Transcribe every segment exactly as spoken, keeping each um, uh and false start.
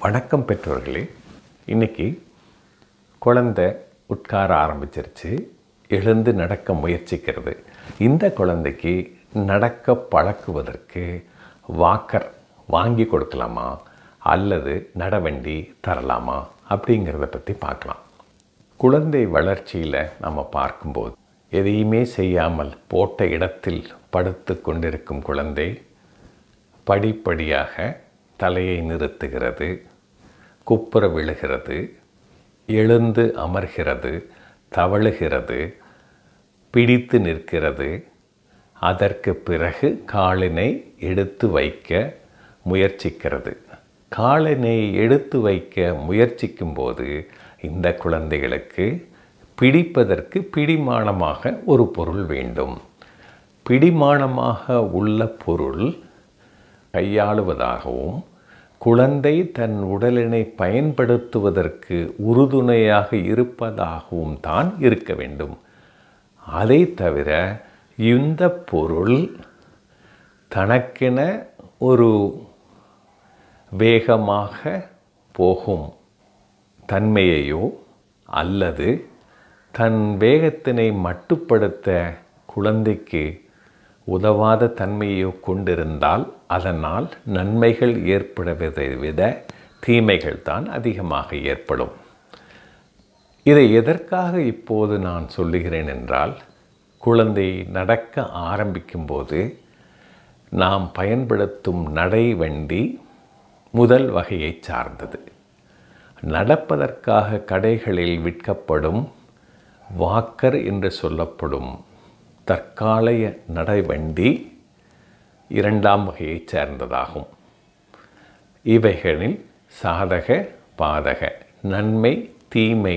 வணக்கம் பெற்றோர்களே. இன்றைக்கி குழந்தை உட்கார ஆரம்பிச்சிருச்சு, எழுந்து நடக்க முயற்சிக்கிறது. இந்த குழந்தைக்கு நடக்க பழக்குவதற்கு வாக்கர் வாங்கி கொடுக்கலாமா அல்லது நடவண்டி தரலாமா அப்படிங்கிறத பற்றி பார்க்கலாம். குழந்தை வளர்ச்சியில் நம்ம பார்க்கும்போது எதையுமே செய்யாமல் போட்ட இடத்தில் படுத்து கொண்டிருக்கும் குழந்தை படிப்படியாக தலையை நிறுத்துகிறது, குப்புற விழுகிறது, எழுந்து அமர்கிறது, தவழுகிறது, பிடித்து நிற்கிறது. அதற்கு பிறகு காலினை எடுத்து வைக்க முயற்சிக்கிறது. காலினை எடுத்து வைக்க முயற்சிக்கும்போது இந்த குழந்தைகளுக்கு பிடிப்பதற்கு பிடிமானமாக ஒரு பொருள் வேண்டும். பிடிமானமாக உள்ள பொருள் கையாளுவதாகவும் குழந்தை தன் உடலினை பயன்படுத்துவதற்கு உறுதுணையாக இருப்பதாகவும் தான் இருக்க வேண்டும். அதை தவிர இந்த பொருள் தனக்கென ஒரு வேகமாக போகும் தன்மையையோ அல்லது தன் வேகத்தினை மட்டுப்படுத்த குழந்தைக்கு உதவாத தன்மையோ கொண்டிருந்தால் அதனால் நன்மைகள் ஏற்படுவதை விட தீமைகள் தான் அதிகமாக ஏற்படும். இதை எதற்காக இப்போது நான் சொல்லுகிறேன் என்றால், குழந்தை நடக்க ஆரம்பிக்கும்போது நாம் பயன்படுத்தும் நடைவண்டி முதல் வகையை சார்ந்தது. நடப்பதற்காக கடைகளில் விற்கப்படும் வாக்கர் என்று சொல்லப்படும் தற்காலிக நடைவண்டி இரண்டாம் வகையை சேர்ந்ததாகும். இவைகளில் சாதக பாதக நன்மை தீமை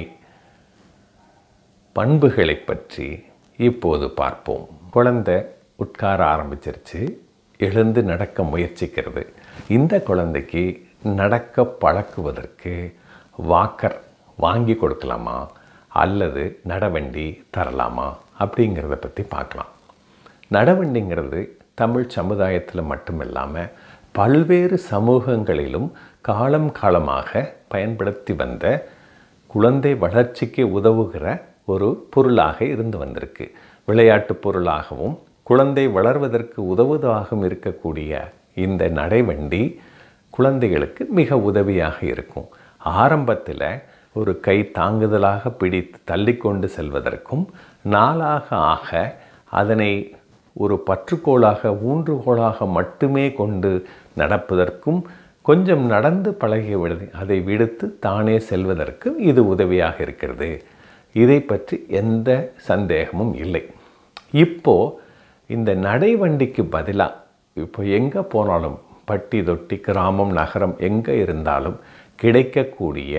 பண்புகளை பற்றி இப்போது பார்ப்போம். குழந்தை உட்கார ஆரம்பிச்சிருச்சு, எழுந்து நடக்க முயற்சிக்கிறது. இந்த குழந்தைக்கு நடக்க பழக்குவதற்கு வாக்கர் வாங்கி கொடுக்கலாமா அல்லது நடவண்டி தரலாமா அப்படிங்கிறத பற்றி பார்க்கலாம். நடவண்டிங்கிறது தமிழ் சமுதாயத்தில் மட்டும் இல்லாமல் பல்வேறு சமூகங்களிலும் காலம் காலமாக பயன்படுத்தி வந்த குழந்தை வளர்ச்சிக்கு உதவுகிற ஒரு பொருளாக இருந்து வந்திருக்கு. விளையாட்டு பொருளாகவும் குழந்தை வளர்வதற்கு உதவுவதாகவும் இருக்கக்கூடிய இந்த நடைவண்டி குழந்தைகளுக்கு மிக உதவியாக இருக்கும். ஆரம்பத்தில் ஒரு கை தாங்குதலாக பிடித்து தள்ளிக்கொண்டு செல்வதற்கும், நாளாக ஆக அதனை ஒரு பற்றுக்கோளாக ஊன்றுகோலாக மட்டுமே கொண்டு நடப்பதற்கும், கொஞ்சம் நடந்து பழகிய விடுதி அதை விடுத்து தானே செல்வதற்கும் இது உதவியாக இருக்கிறது. இதை பற்றி எந்த சந்தேகமும் இல்லை. இப்போது இந்த நடைவண்டிக்கு பதிலாக இப்போ எங்கே போனாலும் பட்டி தொட்டி கிராமம் நகரம் எங்கே இருந்தாலும் கிடைக்கக்கூடிய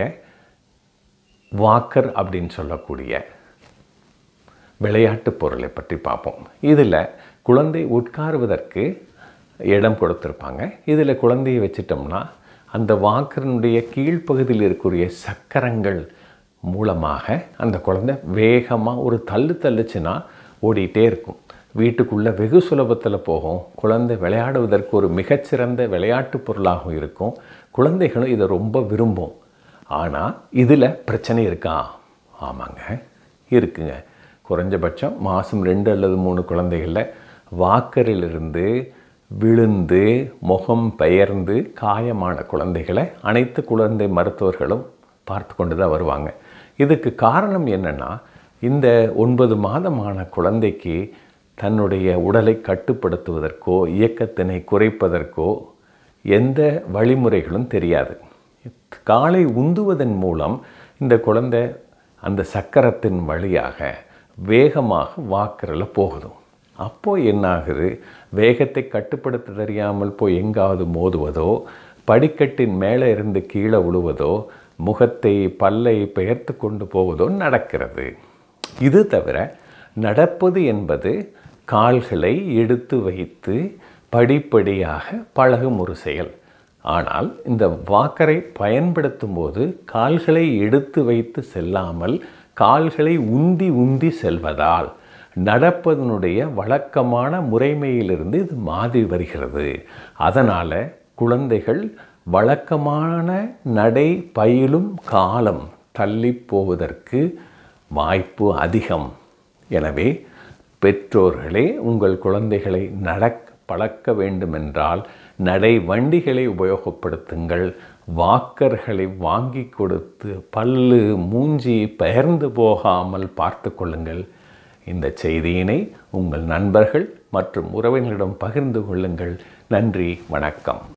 வாக்கர் அப்படின்னு சொல்லக்கூடிய விளையாட்டு பொருளை பற்றி பார்ப்போம். இதில் குழந்தை உட்காருவதற்கு இடம் கொடுத்துருப்பாங்க. இதில் குழந்தையை வச்சிட்டோம்னா அந்த வாக்கரினுடைய கீழ்ப்பகுதியில் இருக்கக்கூடிய சக்கரங்கள் மூலமாக அந்த குழந்தை வேகமாக ஒரு தள்ளு தள்ளுச்சுன்னா ஓடிட்டே இருக்கும். வீட்டுக்குள்ளே வெகு சுலபத்தில் போகும். குழந்தை விளையாடுவதற்கு ஒரு மிகச்சிறந்த விளையாட்டு பொருளாகவும் இருக்கும். குழந்தைகளும் இதை ரொம்ப விரும்பும். ஆனால் இதில் பிரச்சனை இருக்கா? ஆமாங்க, இருக்குங்க. குறைஞ்சபட்சம் மாதம் ரெண்டு அல்லது மூணு குழந்தைகளில் வாக்கரிலிருந்து விழுந்து முகம் பெயர்ந்து காயமான குழந்தைகளை அனைத்து குழந்தை மருத்துவர்களும் பார்த்து கொண்டு தான் வருவாங்க. இதுக்கு காரணம் என்னென்னா, இந்த ஒன்பது மாதமான குழந்தைக்கு தன்னுடைய உடலை கட்டுப்படுத்துவதற்கோ இயக்கத்தினை குறைப்பதற்கோ எந்த வழிமுறைகளும் தெரியாது. காலை உந்துவதன் மூலம் இந்த குழந்தை அந்த சக்கரத்தின் வழியாக வேகமாக வாக்கரில் போகுது. அப்போது என்னாகுது, வேகத்தை கட்டுப்படுத்த தெரியாமல் போய் எங்காவது மோதுவதோ, படிக்கட்டின் மேலே இருந்து கீழே விழுவதோ, முகத்தை பல்லை பெயர்த்து கொண்டு போவதோ நடக்கிறது. இது தவிர நடப்பது என்பது கால்களை எடுத்து வைத்து படிப்படியாக பழகும் ஒரு செயல். ஆனால் இந்த வாக்கரை பயன்படுத்தும் போது கால்களை எடுத்து வைத்து செல்லாமல் கால்களை உந்தி உந்தி செல்வதால் நடப்பதனுடைய வழக்கமான முறைமையிலிருந்து இது மாறி வருகிறது. அதனால் குழந்தைகள் வழக்கமான நடை பயிலும் காலம் தள்ளி போவதற்கு வாய்ப்பு அதிகம். எனவே பெற்றோர்களே உங்கள் குழந்தைகளை நடக்க பழக்க வேண்டுமென்றால் நடை வண்டிகளை உபயோகப்படுத்துங்கள். வாக்கர்களை வாங்கி கொடுத்து பல்லு மூஞ்சி பெயர்ந்து போகாமல் பார்த்து கொள்ளுங்கள். இந்த செய்தியினை உங்கள் நண்பர்கள் மற்றும் உறவினரிடம் பகிர்ந்து கொள்ளுங்கள். நன்றி, வணக்கம்.